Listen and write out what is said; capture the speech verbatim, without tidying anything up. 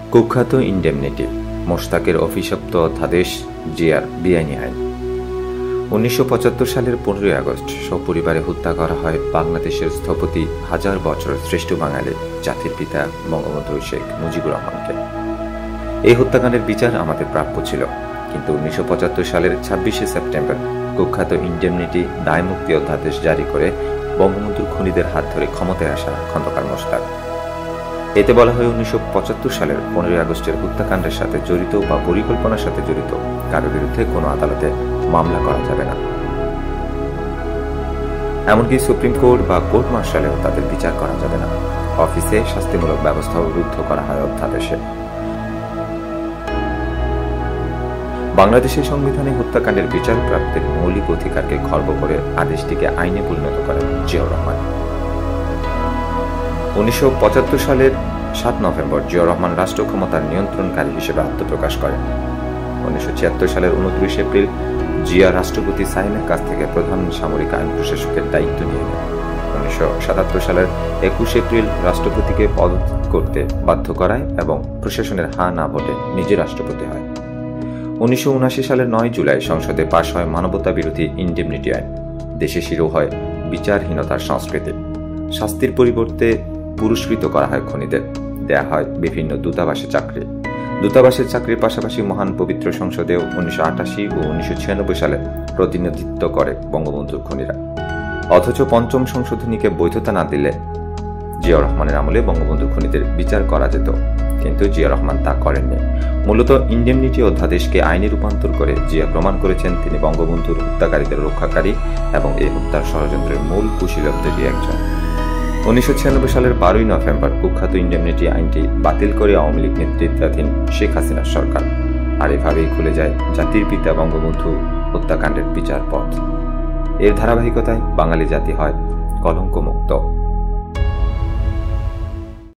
কুখ্যাত ইনডেমনিটি মোশতাকের অভিশপ্ত অধ্যাদেশ জিয়ার বেআইনি আইন। উনিশশো পঁচাত্তর সালের পনেরোই আগস্ট সপরিবারে হত্যা করা হয় বাংলাদেশের স্থপতি হাজার বছর শ্রেষ্ঠ বাঙালি জাতির পিতা বঙ্গবন্ধু শেখ মুজিবুর রহমানকে। এই হত্যাকাণ্ডের বিচার আমাদের প্রাপ্য ছিল, কিন্তু উনিশশো পঁচাত্তর সালের ছাব্বিশে সেপ্টেম্বর কুখ্যাত ইনডেমনিটি দায়মুক্তি অধ্যাদেশ জারি করে বঙ্গবন্ধুর খুনিদের হাত ধরে ক্ষমতায় আসা খন্দকার মোশতাক। এতে বলা হয় উনিশশো পঁচাত্তর সালের পনেরোই আগস্টের হত্যাকাণ্ডের সাথে জড়িত বা পরিকল্পনার সাথে জড়িত কারো বিরুদ্ধে কোনো আদালতে মামলা করা যাবে না, এমনকি সুপ্রিম কোর্ট বা কোর্ট মার্শালেও তাদের বিচার করা যাবে না। অফিসে শাস্তিমূলক ব্যবস্থাও রুদ্ধ করা হয় অধ্যাদেশে। বাংলাদেশের সংবিধানে হত্যাকাণ্ডের বিচার প্রাপ্তির মৌলিক অধিকারকে খর্ব করে আদেশটিকে আইনে পরিণত করেন জিয়াউর রহমান। উনিশশো পঁচাত্তর সালের সাত নভেম্বর জিয়াউর রহমান রাষ্ট্র ক্ষমতার নিয়ন্ত্রণকারী হিসেবে আত্মপ্রকাশ করেন। উনিশশো ছিয়াত্তর সালের উনত্রিশ এপ্রিল জিয়া রাষ্ট্রপতি সাইনের কাছ থেকে প্রধান সামরিক আইন প্রশাসকের দায়িত্ব নিয়ে নেন। উনিশশো সাতাত্তর সালের একুশ এপ্রিল রাষ্ট্রপতিকে পদত্যাগ করতে বাধ্য করায় এবং প্রশাসনের হা না ভোটে নিজে রাষ্ট্রপতি হয়। উনিশশো উনআশি সালের নয় জুলাই সংসদে পাশ হয় মানবতা বিরোধী ইনডেমনিটি আইন। দেশে শুরু হয় বিচারহীনতার সংস্কৃতি। শাস্তির পরিবর্তে পুরস্কৃত করা হয় খুনিদের, দেয়া হয় বিভিন্ন দূতাবাসে চাকরি। দূতাবাসের চাকরির পাশাপাশি মহান পবিত্র সংসদেও উনিশশো আটাশি ও উনিশশো ছিয়ানব্বই সালে প্রতিনিধিত্ব করে বঙ্গবন্ধুর খুনিরা। অথচ পঞ্চম সংশোধনীকে বৈধতা না দিলে জিয়াউর রহমানের আমলে বঙ্গবন্ধুর খুনিদের বিচার করা যেত, কিন্তু জিয়া রহমান তা করেননি। মূলত ইনডেমনিটি অধ্যাদেশকে আইনে রূপান্তর করে জিয়া প্রমাণ করেছেন তিনি বঙ্গবন্ধুর হত্যাকারীদের রক্ষাকারী এবং এই হত্যার ষড়যন্ত্রের মূল কুশীলবদেরই একজন। উনিশশো ছিয়ানব্বই সালের বারোই নভেম্বর কুখ্যাত ইনডেমনিটি আইনটি বাতিল করে আওয়ামী লীগ নেতৃত্বাধীন শেখ হাসিনার সরকার। আর এভাবেই খুলে যায় জাতির পিতা বঙ্গবন্ধু হত্যাকাণ্ডের বিচার পথ। এর ধারাবাহিকতায় বাঙালি জাতি হয় কলঙ্কমুক্ত।